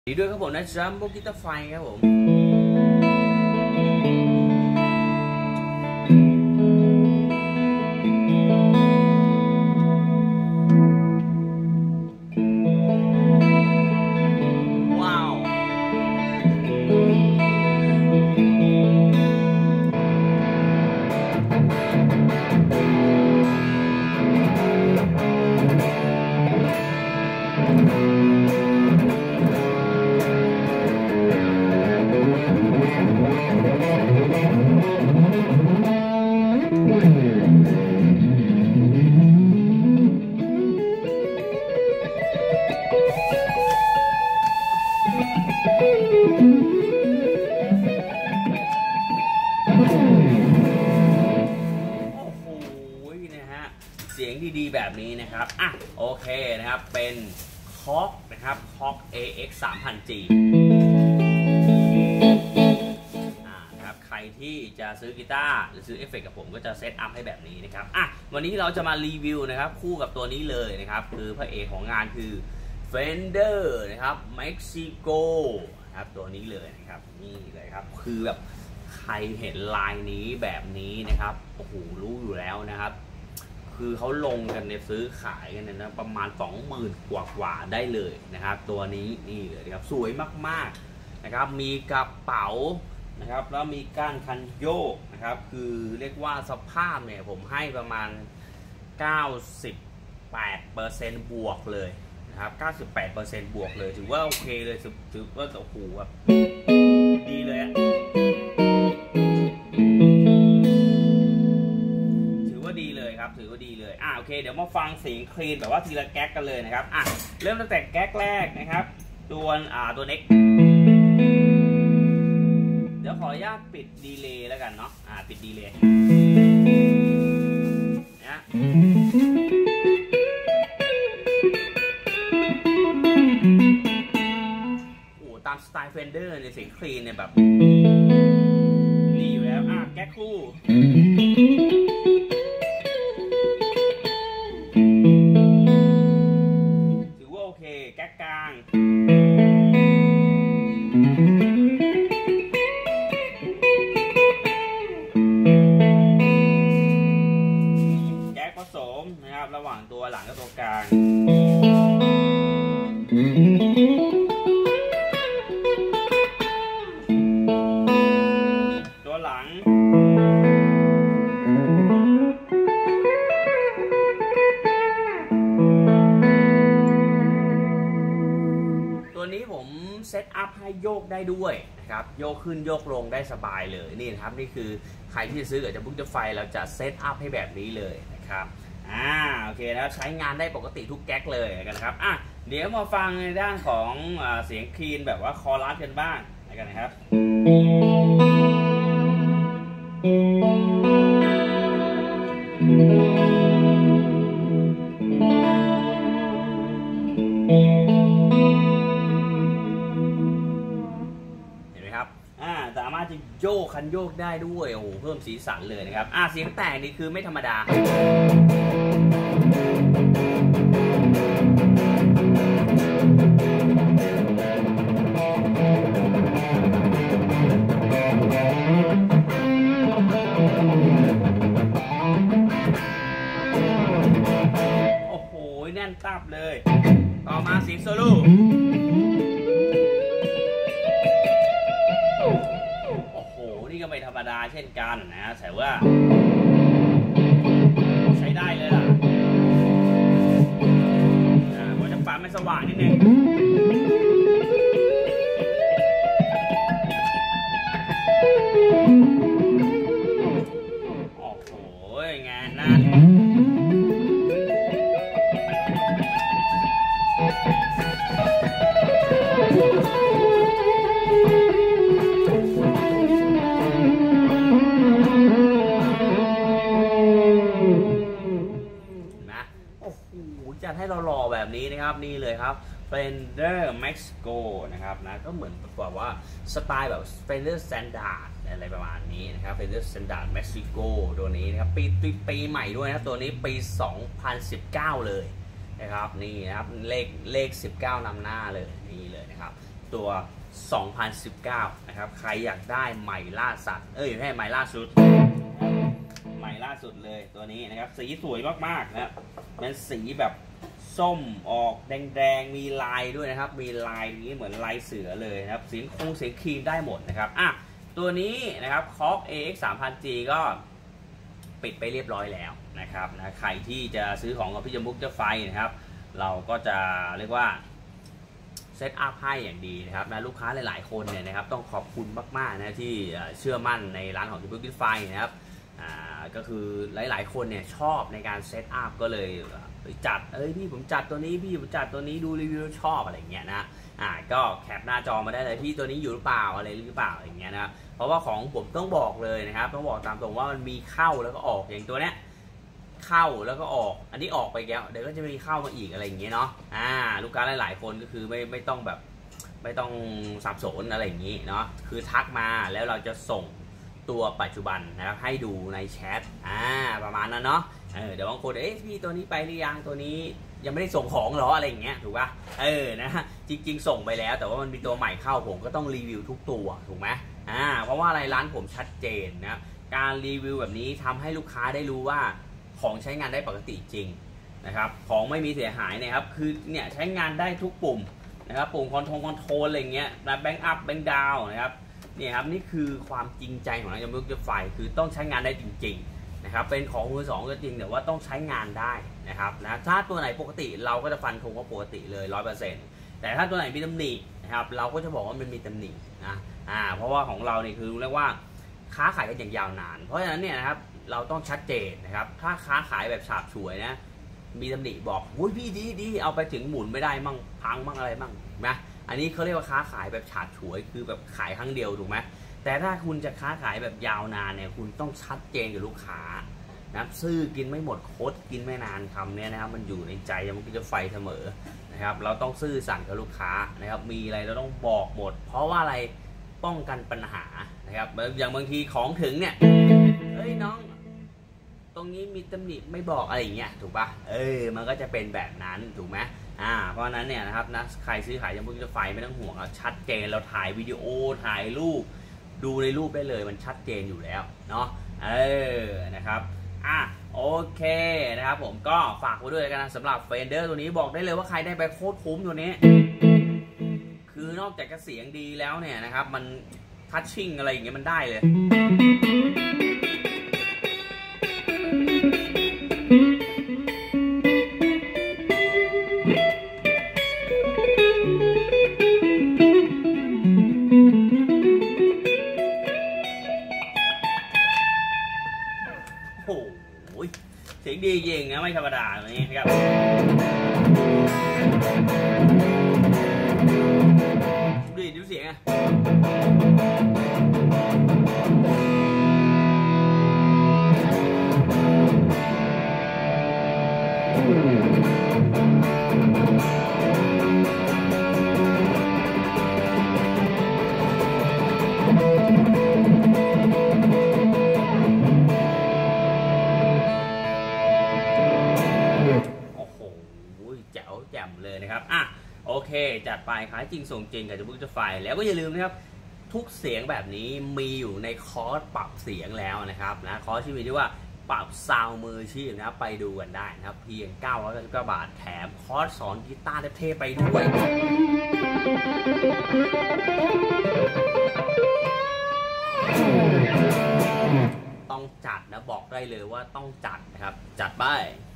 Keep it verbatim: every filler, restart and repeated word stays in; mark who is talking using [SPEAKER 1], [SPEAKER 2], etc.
[SPEAKER 1] ดีด้วยครับผมนะจัมโบ้กีตาร์ไฟครับผมว้าวเสียงดีๆแบบนี้นะครับอ่ะโอเคนะครับเป็นคอกนะครับคอก เอ เอ็กซ์ สามพัน จี อ่านะครับใครที่จะซื้อกีตาร์หรือซื้อเอฟเฟกต์กับผมก็จะเซตอัพให้แบบนี้นะครับอ่ะวันนี้เราจะมารีวิวนะครับคู่กับตัวนี้เลยนะครับคือพระเอกของงานคือ Fender นะครับ Mexico นะครับตัวนี้เลยนะครับนี่เลยครับคือแบบใครเห็นลายนี้แบบนี้นะครับโอ้โหรู้อยู่แล้วนะครับคือเขาลงกันในซื้อขายกันนะประมาณ สองหมื่น กว่ากว่าได้เลยนะครับตัวนี้นี่เลยครับสวยมากๆนะครับมีกระเป๋านะครับแล้วมีก้านคันโยกนะครับคือเรียกว่าสภาพเนี่ยผมให้ประมาณ เก้าสิบแปดเปอร์เซ็นต์ บวกเลยนะครับ เก้าสิบแปดเปอร์เซ็นต์ บวกเลยถือว่าโอเคเลยถือว่าโอ้โหแบบดีเลยอะดีเลยครับถือว่าดีเลยอ่ะโอเคเดี๋ยวมาฟังเสียงคลีนแบบว่าทีละแก๊กกันเลยนะครับอ่ะเริ่มตั้งแต่แก๊กแรกนะครับตัวอ่าตัวเน็กเดี๋ยวขออนุญาตปิดดีเลย์แล้วกันเนาะอ่าปิดดีเลย์นะโอ้ตามสไตล์ Fender ในเสียงคลีนเนี่ยแบบดีอยู่แล้วอ่ะแก๊กคู่แก๊กกลางแก๊กผสมนะครับระหว่างตัวหลังกับตัวกลางตัวหลังตัวนี้ผมเซตอัพให้โยกได้ด้วยนะครับโยกขึ้นโยกลงได้สบายเลยนี่นะครับนี่คือใครที่จะซื้อกับจะบุ๊กจะไฟเราจะเซตอัพให้แบบนี้เลยนะครับอ่าโอเคแล้วใช้งานได้ปกติทุกแก๊กเลยกันนะครับอ่ะเดี๋ยวมาฟังในด้านของอ่าเสียงคลีนแบบว่าคอรัสกันบ้างกันนะครับสามารถจะโยกคันโยกได้ด้วยโอ้โหเพิ่มสีสันเลยนะครับอ่าเสียงแตกนี่คือไม่ธรรมดาโอ้โหแน่นตับเลยต่อมาเสียงโซโล่นี่ก็ไม่ธรรมดาเช่นกันนะแต่ว่าใช้ได้เลยล่ะผมจะปรับให้สว่างนิดนึงโอ้โหงานนั่นจัดให้เราหล่อแบบนี้นะครับนี่เลยครับ Fender Mexico นะครับนะก็เหมือนแบบว่าสไตล์แบบ Fender Standard อะไรประมาณนี้นะครับ Fender Standard Mexico ตัวนี้นะครับปีปีใหม่ด้วยนะตัวนี้ปีสองพันสิบเก้าเลยนะครับนี่นะครับเลขเลขสิบเก้านำหน้าเลยนี่เลยนะครับตัวสองพันสิบเก้านะครับใครอยากได้ใหม่ล่าสัตว์เอ้ยไม่ใช่ใหม่ล่าสุดใหม่ล่าสุดเลยตัวนี้นะครับสีสวยมากๆนะเป็นสีแบบส้มออกแดงๆมีลายด้วยนะครับมีลายนี้เหมือนลายเสือเลยนะครับสีคงสีครีมได้หมดนะครับอ่ะตัวนี้นะครับคอก เอ เอ็กซ์ สามพันจี ก็ปิดไปเรียบร้อยแล้วนะครับนะใครที่จะซื้อของกับพี่จมุกเจ้าไฟนะครับเราก็จะเรียกว่าเซตอัพให้อย่างดีนะครับนะลูกค้าหลายๆคนเนี่ยนะครับต้องขอบคุณมากๆนะที่เชื่อมั่นในร้านของจมุกเจ้าไฟนะครับอ่าก็คือหลายๆคนเนี่ยชอบในการเซตอัพก็เลยจัดเอ้ยพี่ผมจัดตัวนี้พี่ผมจัดตัวนี้ดูรีวิวชอบอะไรเงี้ยนะอ่าก็แคปหน้าจอมาได้เลยพี่ตัวนี้อยู่หรือเปล่าอะไรหรือเปล่าอย่างเงี้ยนะเพราะว่าของผมต้องบอกเลยนะครับต้องบอกตามตรงว่ามันมีเข้าแล้วก็ออกอย่างตัวเนี้ยเข้าแล้วก็ออกอันนี้ออกไปแล้วเดี๋ยวก็จะมีเข้ามาอีกอะไรอย่างเงี้ยเนาะอ่าลูกค้าหลายๆคนก็คือไม่ไม่ต้องแบบไม่ต้องสับสนอะไรอย่างงี้เนาะคือทักมาแล้วเราจะส่งตัวปัจจุบันนะครับให้ดูในแชทอ่าประมาณนั้นเนาะเออเดี๋ยวบางคนเอ๊ะพี่ตัวนี้ไปหรือยังตัวนี้ยังไม่ได้ส่งของหรออะไรอย่างเงี้ยถูกป่ะเออนะจริงๆส่งไปแล้วแต่ว่ามันมีตัวใหม่เข้าผมก็ต้องรีวิวทุกตัวถูกไหมอ่าเพราะว่าอะไรร้านผมชัดเจนนะการรีวิวแบบนี้ทำให้ลูกค้าได้รู้ว่าของใช้งานได้ปกติจริงนะครับของไม่มีเสียหายนะครับคือเนี่ยใช้งานได้ทุกปุ่มนะครับปุ่มคอนโทรลคอนโทรลอะไรเงี้ยนะแบงค์อัพแบงค์ดาวนะครับเนี่ยครับนี่คือความจริงใจของร้านจมุกเจ้าไฟคือต้องใช้งานได้จริงๆนะครับเป็นของมือสองก็จริงแต่ว่าต้องใช้งานได้นะครับนะถ้าตัวไหนปกติเราก็จะฟันธงว่าปกติเลยร้อยเปอร์เซ็นต์แต่ถ้าตัวไหนมีตำหนินะครับเราก็จะบอกว่ามันมีตำหนินะอ่าเพราะว่าของเราเนี่ยคือเรียกว่าค้าขายกันอย่างยาวนานเพราะฉะนั้นเนี่ยนะครับเราต้องชัดเจนนะครับถ้าค้าขายแบบฉาบฉวยนะมีตำหนิบอกอุ้ยพี่ดีดีเอาไปถึงหมุนไม่ได้มั่งพังมั่งอะไรมั่งนะอันนี้เขาเรียกว่าค้าขายแบบฉาบฉวยคือแบบขายครั้งเดียวถูกไหมแต่ถ้าคุณจะค้าขายแบบยาวนานเนี่ยคุณต้องชัดเจนกับลูกค้านะซื้อกินไม่หมดคดกินไม่นานคำนี้นะครับมันอยู่ในใจมันก็จะไฟเสมอนะครับเราต้องซื่อสัตย์กับลูกค้านะครับมีอะไรเราต้องบอกหมดเพราะว่าอะไรป้องกันปัญหานะครับอย่างบางทีของถึงเนี่ยเฮ้ยน้องตรงนี้มีตำหนิไม่บอกอะไรอย่างเงี้ยถูกปะเออมันก็จะเป็นแบบนั้นถูกไหมอ่าเพราะนั้นเนี่ยนะครับนะใครซื้อขายจมุกเจ้าไฟไม่ต้องห่วงเราชัดเจนเราถ่ายวิดีโอถ่ายรูปดูในรูปได้เลยมันชัดเจนอยู่แล้วเนาะเออนะครับอ่ะโอเคนะครับผมก็ฝากไว้ด้วยกันนะสำหรับเฟนเดอร์ตัวนี้บอกได้เลยว่าใครได้ไปโคตรคุ้มตัวนี้คือนอกจากจะเสียงดีแล้วเนี่ยนะครับมันทัชชิ่งอะไรอย่างเงี้ยมันได้เลยโอ้โหเสียงดีจริงนะไม่ธรรมดาแบบนี้นะครับดูดูเสียงอะแจ่มเลยนะครับอ่ะโอเคจัดไปขายจริงส่งจริงกับจมุกเจ้าไฟแล้วก็อย่าลืมนะครับทุกเสียงแบบนี้มีอยู่ในคอร์สปรับเสียงแล้วนะครับนะคอร์สที่มีชื่อว่าปรับซาวมืออาชีพนะครับไปดูกันได้นะครับเพียงเก้าร้อยเก้าสิบเก้าบาทแถมคอร์สสอนกีตาร์เท่ๆไปด้วยต้องจัดนะบอกได้เลยว่าต้องจัดนะครับจัดไป